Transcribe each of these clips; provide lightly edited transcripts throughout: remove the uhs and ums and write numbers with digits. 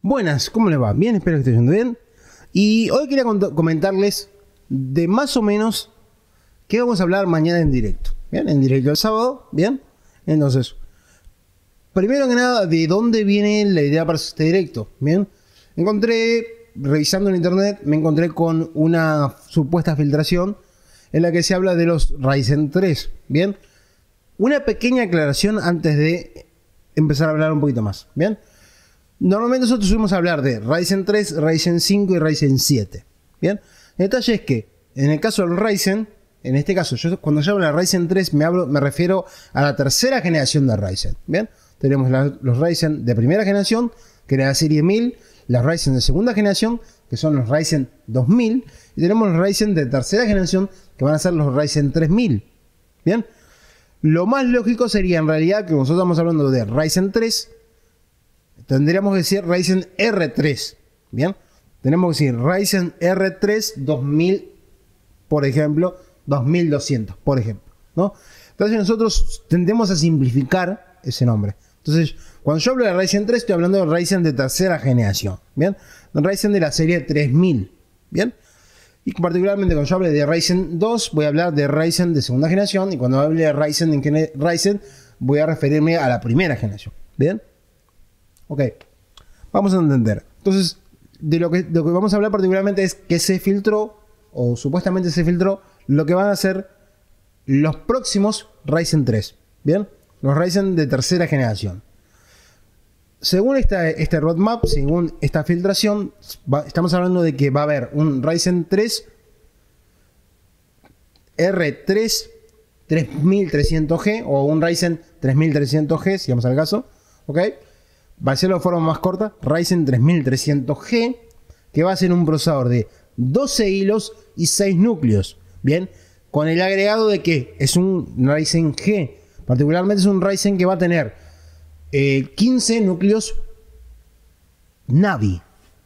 Buenas, ¿cómo les va? Bien, espero que estén yendo bien. Y hoy quería comentarles de más o menos qué vamos a hablar mañana en directo. Bien, en directo el sábado, bien. Entonces, primero que nada, ¿de dónde viene la idea para este directo? Bien, revisando en internet, me encontré con una supuesta filtración en la que se habla de los Ryzen 3. Bien, una pequeña aclaración antes de empezar a hablar un poquito más. Bien. Normalmente nosotros subimos a hablar de Ryzen 3, Ryzen 5 y Ryzen 7. Bien, el detalle es que en el caso del Ryzen, en este caso, cuando yo hablo de Ryzen 3 me refiero a la tercera generación de Ryzen. Bien, tenemos los Ryzen de primera generación, que era la serie 1000, los Ryzen de segunda generación, que son los Ryzen 2000, y tenemos los Ryzen de tercera generación, que van a ser los Ryzen 3000. Bien, lo más lógico sería en realidad que nosotros estamos hablando de Ryzen 3. Tendríamos que decir Ryzen R3, ¿bien? Tenemos que decir Ryzen R3 2000, por ejemplo, 2200, por ejemplo, ¿no? Entonces nosotros tendemos a simplificar ese nombre. Entonces, cuando yo hablo de Ryzen 3, estoy hablando de Ryzen de tercera generación, ¿bien? Ryzen de la serie 3000, ¿bien? Y particularmente cuando yo hable de Ryzen 2, voy a hablar de Ryzen de segunda generación, y cuando hable de Ryzen, voy a referirme a la primera generación, ¿bien? Ok, vamos a entender. Entonces, de lo que vamos a hablar particularmente es que se filtró, o supuestamente se filtró, lo que van a ser los próximos Ryzen 3. Bien, los Ryzen de tercera generación. Según este roadmap, según esta filtración, estamos hablando de que va a haber un Ryzen 3 R3 3300G o un Ryzen 3300G, si vamos al caso. Ok. Va a ser de forma más corta, Ryzen 3300G, que va a ser un procesador de 12 hilos y 6 núcleos. Bien, con el agregado de que es un Ryzen G. Particularmente es un Ryzen que va a tener 15 núcleos Navi.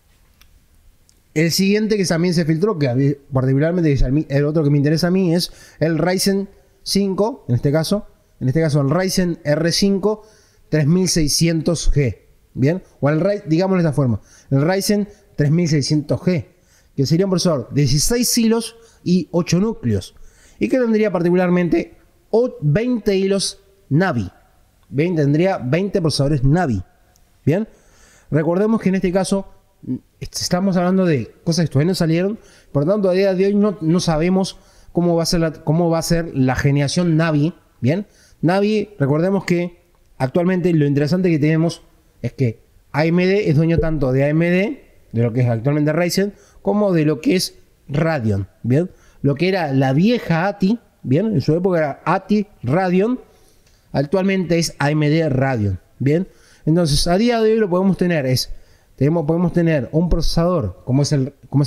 El siguiente que también se filtró, que particularmente el otro que me interesa a mí, es el Ryzen 5, en este caso el Ryzen R5 3600G, bien, o digámoslo de esta forma, el Ryzen 3600G, que sería un procesador de 16 hilos y 8 núcleos, y que tendría particularmente 20 hilos Navi, bien, tendría 20 procesadores Navi, bien. Recordemos que en este caso estamos hablando de cosas que todavía no salieron, por lo tanto a día de hoy no sabemos cómo va a ser la generación Navi, bien. Navi, recordemos que actualmente lo interesante que tenemos es que AMD es dueño tanto de AMD, de lo que es actualmente Ryzen, como de lo que es Radeon, ¿bien? Lo que era la vieja ATI, ¿bien? En su época era ATI Radeon, actualmente es AMD Radeon, ¿bien? Entonces, a día de hoy lo podemos tener podemos tener un procesador, como es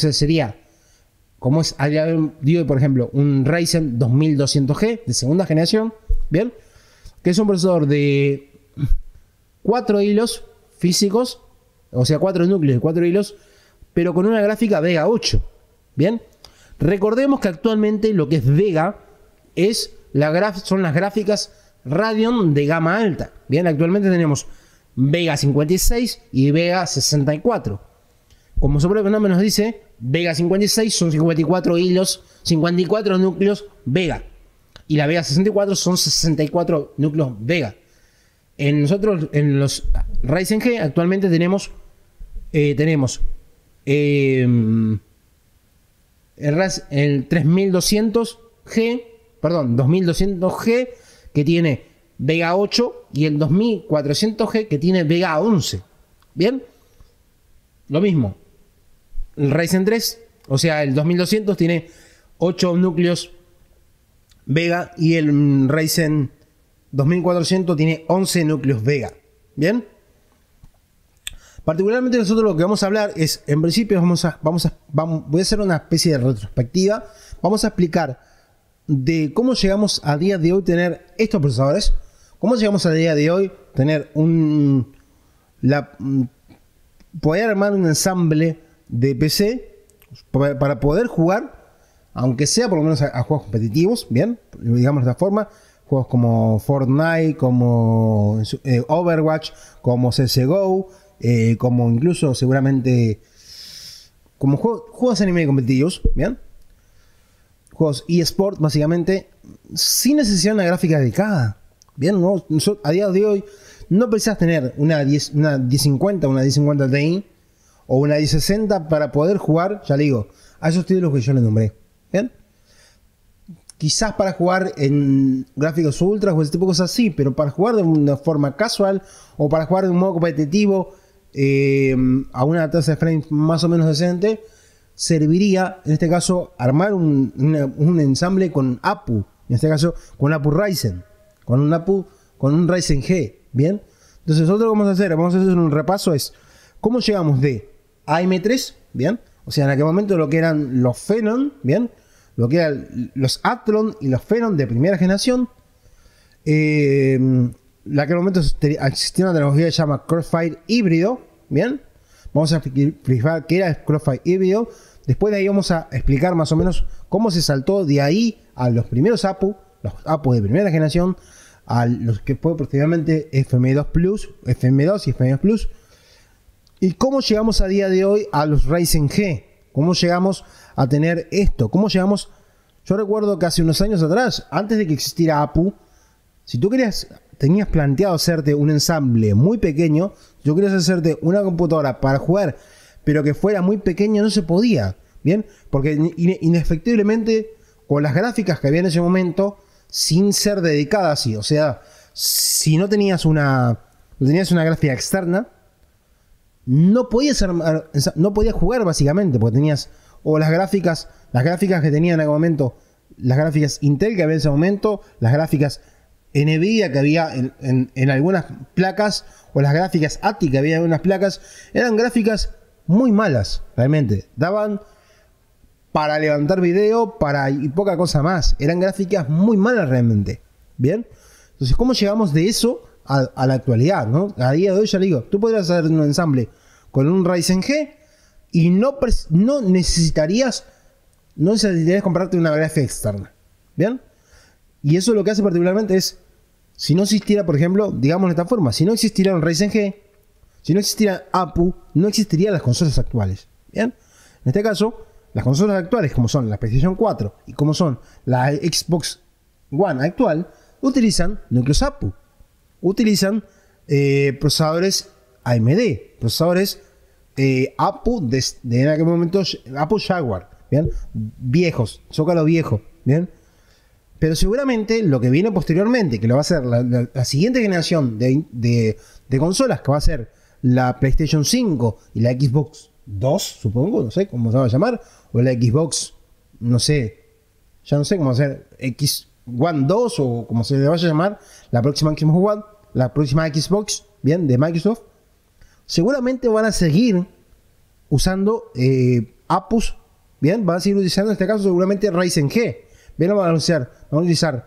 a día de hoy, por ejemplo, un Ryzen 2200G de segunda generación, ¿bien? Que es un procesador de 4 hilos físicos, o sea, 4 núcleos de 4 hilos, pero con una gráfica Vega 8. Bien, recordemos que actualmente lo que es Vega son las gráficas Radeon de gama alta. Bien, actualmente tenemos Vega 56 y Vega 64. Como su propio nombre nos dice, Vega 56 son 54 hilos, 54 núcleos Vega. Y la Vega 64 son 64 núcleos Vega. En los Ryzen G actualmente tenemos el 2200G, que tiene Vega 8, y el 2400G, que tiene Vega 11. Bien, lo mismo. El Ryzen 3, o sea, el 2200 tiene 8 núcleos Vega, y el Ryzen 2400 tiene 11 núcleos Vega. Bien, particularmente nosotros lo que vamos a hablar es, en principio voy a hacer una especie de retrospectiva. Vamos a explicar de cómo llegamos a día de hoy a tener estos procesadores, cómo llegamos a día de hoy a tener poder armar un ensamble de PC para poder jugar, aunque sea por lo menos a juegos competitivos, bien, digamos de esta forma, juegos como Fortnite, como Overwatch, como CSGO como incluso seguramente como juegos anime competitivos, ¿bien? Juegos eSport, básicamente, sin necesidad de una gráfica dedicada. Bien, ¿no? A día de hoy no precisas tener una 1050, una 1050 Ti o una 1060 para poder jugar, ya le digo, a esos títulos que yo les nombré. Bien, quizás para jugar en gráficos ultras o ese tipo de cosas así, pero para jugar de una forma casual o para jugar de un modo competitivo a una tasa de frames más o menos decente, serviría en este caso armar un ensamble con APU, en este caso con APU Ryzen, con un Ryzen G, ¿bien? Entonces nosotros vamos a hacer un repaso, es cómo llegamos de AM3, ¿bien? O sea, en aquel momento lo que eran los Phenom, ¿bien? Lo que eran los Athlon y los Phenom de primera generación. En aquel momento existía una tecnología que se llama Crossfire híbrido, ¿bien? Vamos a explicar qué era el Crossfire híbrido. Después de ahí vamos a explicar más o menos cómo se saltó de ahí a los primeros APU, los APU de primera generación, a los que fue posteriormente FM2 Plus, FM2 y FM2 Plus. Y cómo llegamos a día de hoy a los Ryzen G. Cómo llegamos a tener esto. Cómo llegamos. Yo recuerdo que hace unos años atrás, antes de que existiera APU, si tú tenías planteado hacerte un ensamble muy pequeño, si tú querías hacerte una computadora para jugar, pero que fuera muy pequeño, no se podía. Bien, porque inefectiblemente con las gráficas que había en ese momento, sin ser dedicadas así, o sea, si no tenías una gráfica externa, no podías jugar básicamente, porque tenías o las gráficas que tenía en aquel momento, las gráficas Intel que había en ese momento, las gráficas Nvidia que había en algunas placas, o las gráficas ATI que había en algunas placas, eran gráficas muy malas, realmente. Daban para levantar video, y poca cosa más. Eran gráficas muy malas realmente. Bien. Entonces, ¿cómo llegamos de eso a la actualidad, ¿no? A día de hoy ya le digo, tú podrías hacer un ensamble con un Ryzen G y no necesitarías comprarte una gráfica externa. Bien. Y eso lo que hace particularmente es, si no existiera, por ejemplo, digamos de esta forma, si no existiera un Ryzen G, si no existiera APU, no existirían las consolas actuales. Bien. En este caso, las consolas actuales, como son la PlayStation 4 y como son la Xbox One actual, utilizan núcleos APU. Utilizan procesadores AMD, procesadores APU de en aquel momento APU Jaguar, ¿bien? Viejos, zócalo viejo, ¿bien? Pero seguramente lo que viene posteriormente, que lo va a ser la siguiente generación de consolas, que va a ser la PlayStation 5 y la Xbox 2, supongo, no sé cómo se va a llamar, o la Xbox, no sé, ya no sé cómo va a ser, X One 2 o como se le vaya a llamar, la próxima Xbox One, la próxima Xbox, bien, de Microsoft, seguramente van a seguir usando APUs, bien, van a seguir utilizando en este caso seguramente Ryzen G, bien, van a utilizar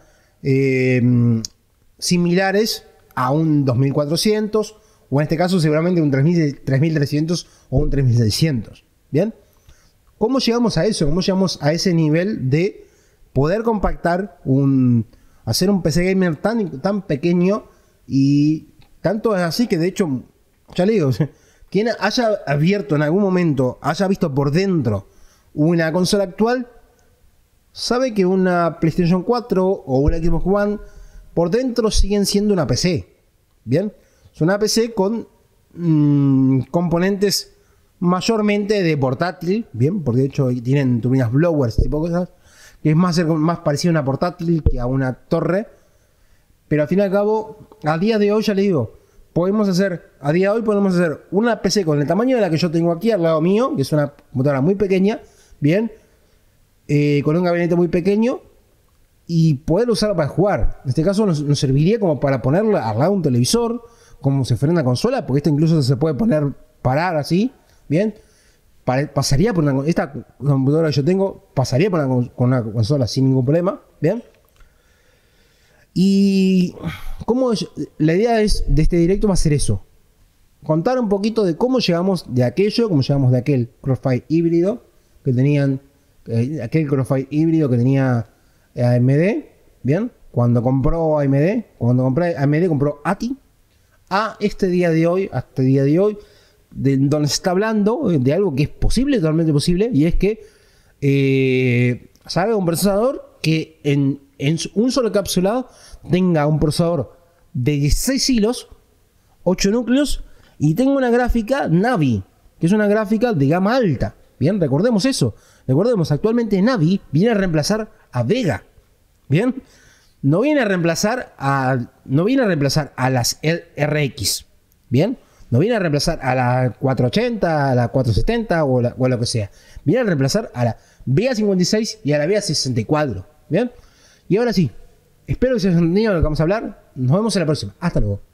similares a un 2400 o en este caso seguramente un 3300 o un 3600, bien. ¿Cómo llegamos a eso? ¿Cómo llegamos a ese nivel de poder compactar hacer un PC gamer tan pequeño? Y tanto es así que de hecho, ya le digo, quien haya abierto en algún momento, haya visto por dentro una consola actual, sabe que una PlayStation 4 o una Xbox One por dentro siguen siendo una PC. Bien, es una PC con componentes mayormente de portátil, bien, porque de hecho tienen turbinas blowers, tipo de cosas, que es más parecido a una portátil que a una torre. Pero al fin y al cabo, a día de hoy ya le digo, podemos hacer una PC con el tamaño de la que yo tengo aquí al lado mío, que es una computadora muy pequeña, bien, con un gabinete muy pequeño, y poder usarla para jugar. En este caso nos serviría como para ponerla al lado de un televisor, como si fuera una consola, porque esto incluso se puede parar así, bien. Pasaría por esta computadora que yo tengo, pasaría por una consola sin ningún problema, bien. Y la idea de este directo va a ser eso, contar un poquito de cómo llegamos de aquel Crossfire híbrido que tenían, AMD, bien, cuando compró AMD, compró ATI, a hasta el día de hoy, donde se está hablando de algo que es posible, totalmente posible, y es que salga un procesador que en un solo encapsulado tenga un procesador de 16 hilos, 8 núcleos, y tenga una gráfica Navi, que es una gráfica de gama alta. Bien, recordemos eso. Recordemos, actualmente Navi viene a reemplazar a Vega. Bien, no viene a reemplazar a las RX. Bien, no viene a reemplazar a la 480, a la 470 o lo que sea. Viene a reemplazar a la Vega 56 y a la Vega 64. Bien, y ahora sí, espero que se haya entendido lo que vamos a hablar. Nos vemos en la próxima. Hasta luego.